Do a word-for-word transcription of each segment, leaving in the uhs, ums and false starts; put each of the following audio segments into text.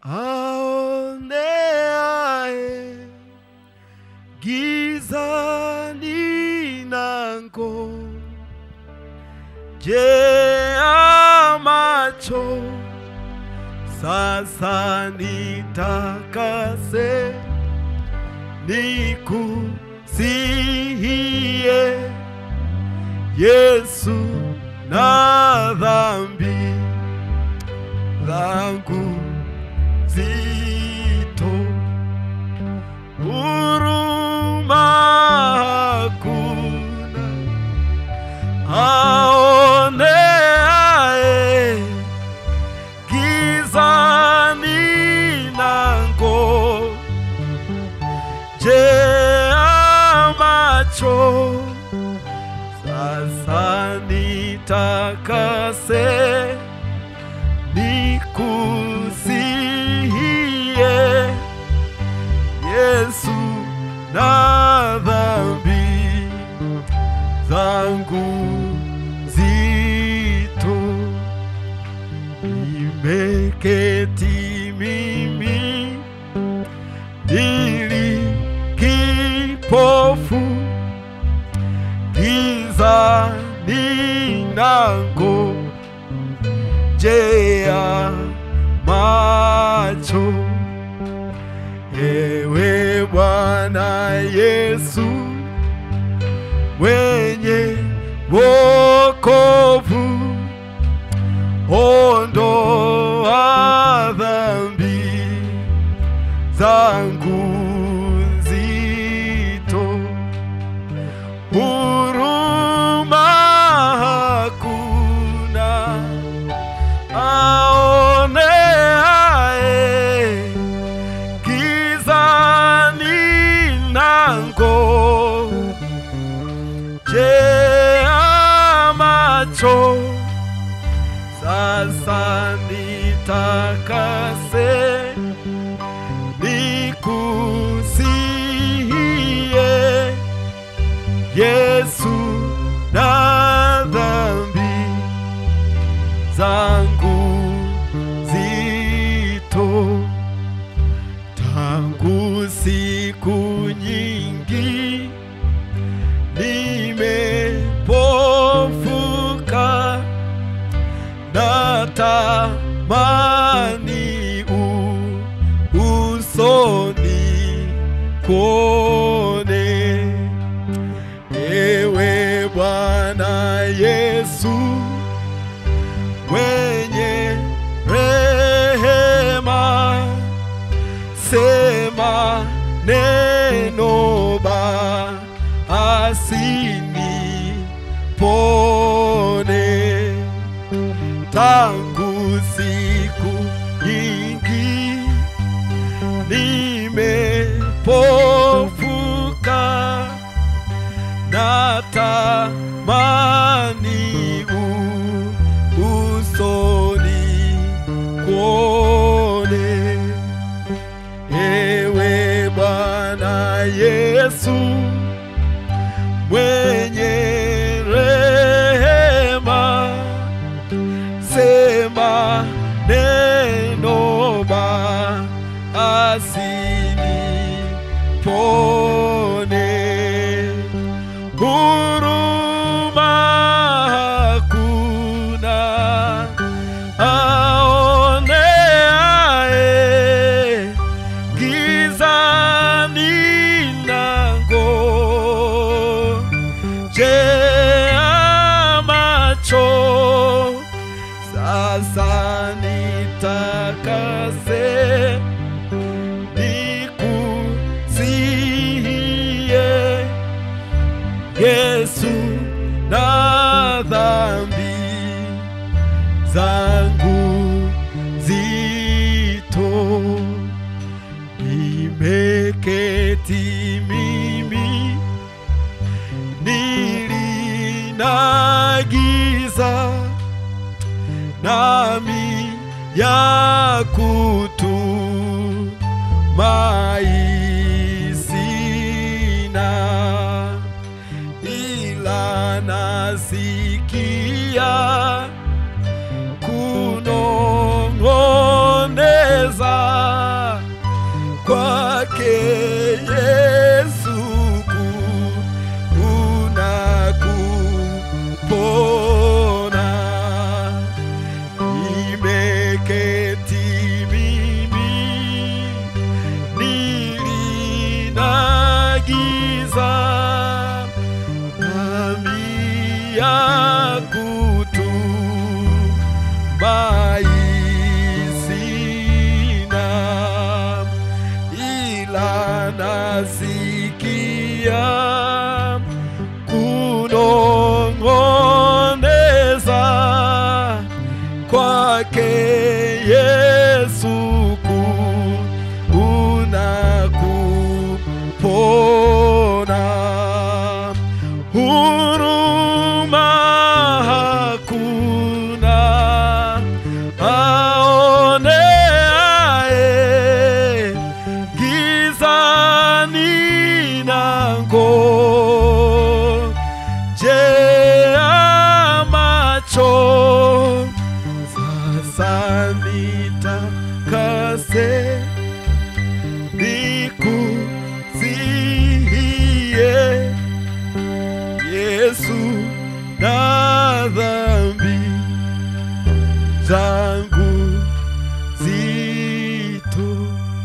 aoneaye gizani nango, je amacho sasa nitakase, nikusihie Yesu na dhambi zangu zito, huruma hakuna aoneaye gizani nango, je amacho sasa nitakase, nikusihie Yesu na dhambi zangu zito. Nimeketi mimi nili kipofu, gizani nango, je amacho, ewe Bwana Yesu mwenye wokovu, ondoa dhambi zangu nzito, huruma hakuna aoneaye gizani nango, je amacho sasa nitakase, nikusihie Yesu na dhambi zangu zito. Tangu siku nyingi nimepofuka, natamani usoni kuone, ewe Bwana Yesu mwenye rehema, sema neno basi nipone. Tangu siku nyingi nimepofuka, natamani usoni kuone, ewe Bwana Yesu mwenye rehema, sema neno basi nipone, huruma hakuna aoneaye gizani nango, je amacho sasa nitakase, nikusihie Yesu na dhambi zangu zito. Nimeketi mimi nilina giza, nami ya kutumai sina, ila nasikia kunong'oneza nasikia kunong'oneza kwake Yesu unakupona. Huruma hakuna aoneaye gizani nango. Jea macho sasa nitakase nikusihie Yesu na dhambi zangu zito.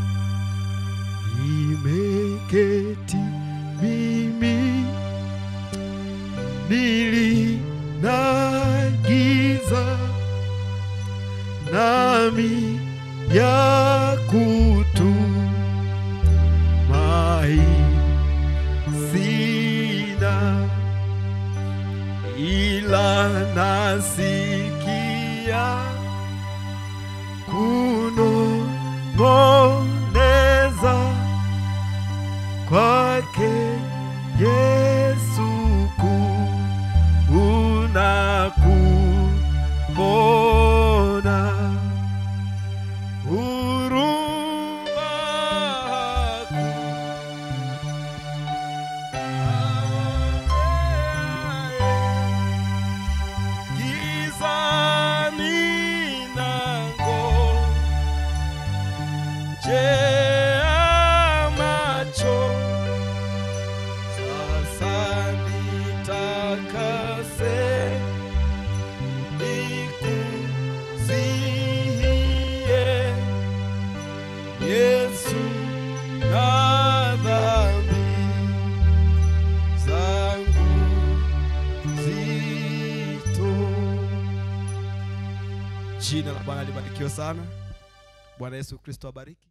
Nimeketi mimi nili na giza, nami ya kutumai sina, ila nasikia kunong'oneza kwake Yesu unakupona. Huruma gizani nango. Jea macho sasa nitakase nikusihie Yesu na dhambi zangu zito. Jina la Bwana libarikiwe sana. Bwana Yesu Kristo abariki.